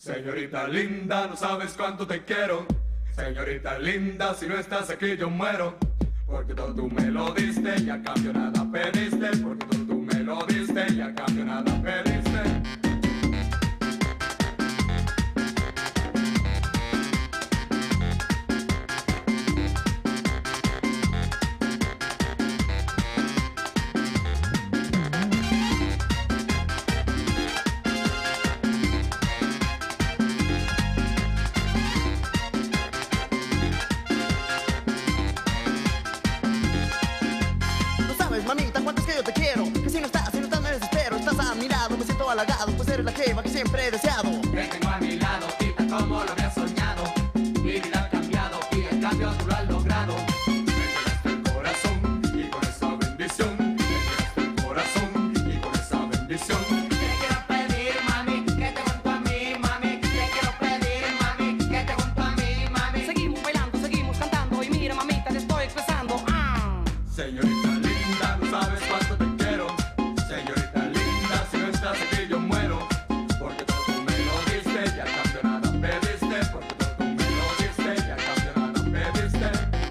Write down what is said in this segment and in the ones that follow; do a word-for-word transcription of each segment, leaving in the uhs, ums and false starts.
Señorita linda, no sabes cuánto te quiero. Señorita linda, si no estás aquí yo muero. Porque todo tú me lo diste y a cambio nada pediste. Porque todo tú me lo diste y a cambio nada pediste. Mamita, cuánto es que yo te quiero. Que si no estás, si no estás me desespero. Estás a mi lado, me siento halagado, pues eres la jeva que siempre he deseado. Te tengo a mi lado, tita, como lo había soñado. Mi vida ha cambiado y el cambio tú lo has logrado. Me llegaste el corazón y con esa bendición. Me llegaste el corazón y con esa bendición. Te quiero pedir, mami, que te junto a mí, mami. Te quiero pedir, mami, que te junto a mí, mami. Seguimos bailando, seguimos cantando y mira, mamita, te estoy expresando. Ah. Señorita linda, no sabes cuánto te quiero. Señorita linda, si no estás aquí yo muero. Porque todo tú me lo diste y a cambio nada pediste. Porque todo tú me lo diste y a cambio nada pediste.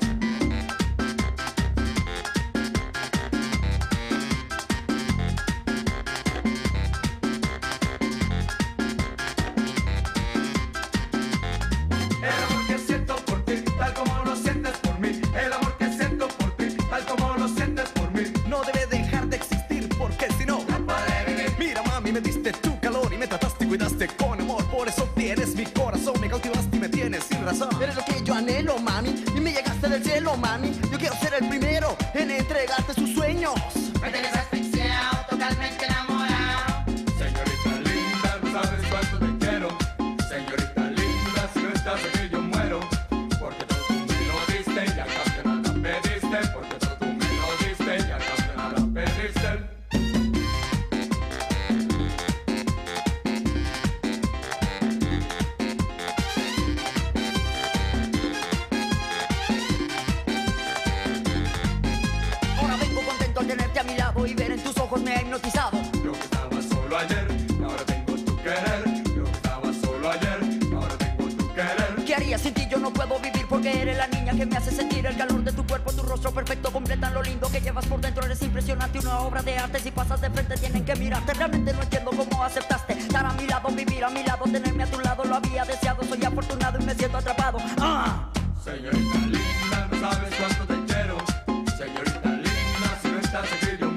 El amor que siento por ti, tal como lo sientes por mí. El amor que siento por ti, tal como lo sientes por mí. No debe dejar de existir porque si no, No podré vivir. mira mami, me diste tu calor y me trataste y cuidaste con amor. Por eso tienes mi corazón, me cautivaste y me tienes sin razón. Eres lo que yo anhelo, mami, y me llegaste del cielo, mami. Yo quiero ser el primero en entregarte sus sueños. Me tienes asfixiado, totalmente enamorado. Señorita linda, no sabes cuánto te quiero. Señorita linda, si no estás aquí yo muero. Porque todo tú me lo diste y a cambio nada pediste. Porque todo tú me lo diste y a cambio nada pediste. Ahora vengo contento al tenerte a mi lado y ver en tus ojos me ha hipnotizado. Yo que estaba solo ayer, ahora tengo tu querer. Yo que estaba solo ayer, ahora tengo tu querer. ¿Qué haría sin ti? Yo no puedo vivir porque eres la niña que me hace sentir el calor de tu cuerpo, tu rostro perfecto, completan lo lindo que llevas por dentro. Eres impresionante, una obra de arte. Si pasas de frente tienen que mirarte. Realmente no entiendo cómo aceptaste estar a mi lado, vivir a mi lado, tenerme a tu lado. Lo había deseado, soy afortunado y me siento atrapado. ¡Ah! Señorita linda, no sabes cuánto te quiero. Señorita linda, si no estás aquí yo